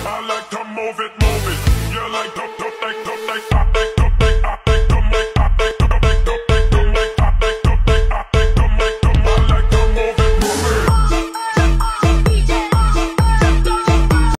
I like to move it, move it. You like to like, like,